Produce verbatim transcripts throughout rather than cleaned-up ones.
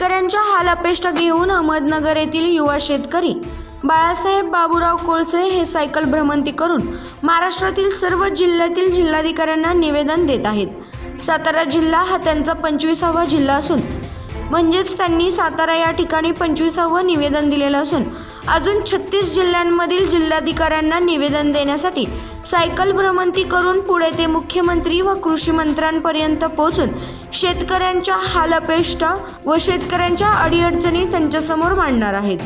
शेतकऱ्यांच्या हाल अपेष्टा घेऊन अहमदनगर येथील युवा शेतकरी बाळासाहेब बाबूराव कोळसे हे सायकल भ्रमंती करून महाराष्ट्रातील सर्व जिल्ह्यातील जिल्हाधिकाऱ्यांना निवेदन देत आहेत। सातारा जिल्हा हा त्यांचा पंचवीसावा जिल्हा असून म्हणजेच त्यांनी सातारा या ठिकाणी पंचवीसावं निवेदन दिलेलं असून अजून छत्तीस जिल्ह्यांमधील जिल्हाधिकाऱ्यांना निवेदन देण्यासाठी सायकल भ्रमंती करून पुढे ते मुख्यमंत्री व कृषी मंत्र्यांपर्यंत पोहोचून शेतकऱ्यांच्या हाल अपेष्टा व शेतकऱ्यांच्या अडीअडचणी त्यांच्यासमोर मांडणार आहेत।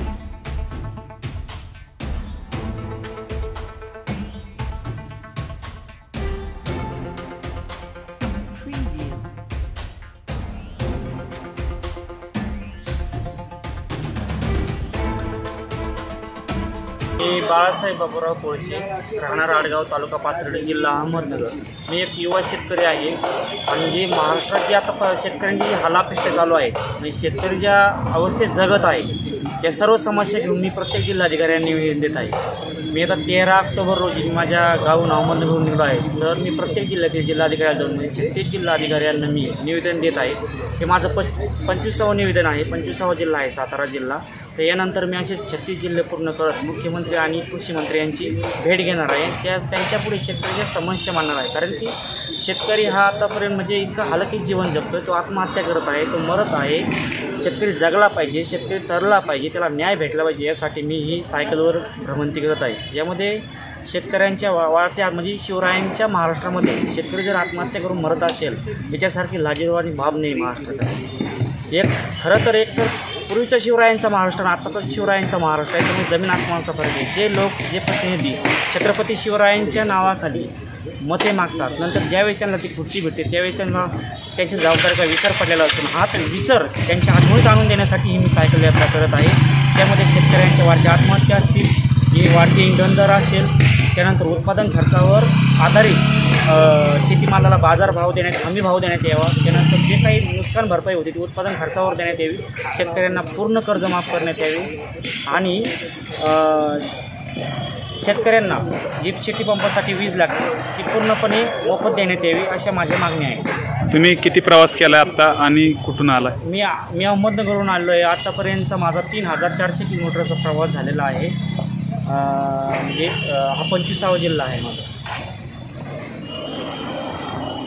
मी बाळासाहेब बाबूराव कोळसे, राहणार आडगाव, तालुका पाथर्डी, जिल्हा अहमदनगर। मी एक युवा शेतकरी आहे आणि जे महाराष्ट्रात जी आता शेतकऱ्यांची हालापेष्टा चालू आहे म्हणजे शेतकरी ज्या अवस्थेत जगत आहे त्या सर्व समस्या घेऊन मी प्रत्येक जिल्हाधिकाऱ्यांना निवेदन देत आहे। मी आता तेरा ऑक्टोबर रोजी माझ्या गावून अहमदनगरहून निघालो आहे, तर मी प्रत्येक जिल्ह्यातील जिल्हाधिकाऱ्यांना जाऊन म्हणजे छत्तीस जिल्हाधिकाऱ्यांना मी निवेदन देत आहे। हे माझं पच पंचवीसावं निवेदन आहे। पंचवीसावा जिल्हा आहे सातारा जिल्हा। तर यानंतर मी असे छत्तीस जिल्हे पूर्ण करत मुख्यमंत्री आणि कृषी मंत्री यांची भेट घेणार आहे। त्या त्यांच्यापुढे शेतकऱ्याच्या समस्या मांडणार आहे, कारण की शेतकरी हा आतापर्यंत म्हणजे इतका हालकीत जीवन जगतो, तो आत्महत्या करत आहे, तो मरत आहे। शेतकरी जगला पाहिजे, शेतकरी तरला पाहिजे, त्याला न्याय भेटला पाहिजे, यासाठी मी ही सायकलवर भ्रमंती करत आहे। यामध्ये शेतकऱ्यांच्या वा वाढत्या म्हणजे शिवरायांच्या महाराष्ट्रामध्ये शेतकरी जर आत्महत्या करून मरत असेल याच्यासारखी लाजिरवाणी बाब नाही महाराष्ट्राचा। एक खरं तर एक तर पूर्वीच्या शिवरायांचा महाराष्ट्र आणि आत्ताचा शिवरायांचा महाराष्ट्र आहे, त्यामुळे जमीन आसमानाचा फरक आहे। जे लोक जे प्रतिनिधी छत्रपती शिवरायांच्या नावाखाली मते मागतात, नंतर ज्यावेळेस त्यांना ती खुर्ची भेटते त्यावेळेस त्यांना त्यांच्या जबाबदारीचा विसर पडलेला असून हाच विसर त्यांच्या आठवणीत आणून देण्यासाठी ही मी सायकल यात्रा करत आहे। त्यामध्ये शेतकऱ्यांच्या वाढत्या आत्महत्या असतील, ही वाढती इंधन दर असेल, त्यानंतर उत्पादन खर्चावर आधारित शेतीमालाला बाजारभाव देण्यात हमी भाव देण्यात यावा, त्यानंतर जे काही नुकसान भरपाई होती ती उत्पादन खर्चावर देण्यात यावी, शेतकऱ्यांना पूर्ण कर्ज माफ करण्यात यावे आणि शेतकऱ्यांना जी शेती पंपासाठी वीज लागते ती पूर्णपणे मोफत देण्यात यावी, अशा माझ्या मागण्या आहेत। तुम्ही किती प्रवास केला आता आणि कुठून आला? मी मी अहमदनगरहून आलो आहे। आतापर्यंतचा माझा तीन हजार चारशे किलोमीटरचा प्रवास झालेला आहे। म्हणजे हा पंचवीसावा जिल्हा आहे माझा।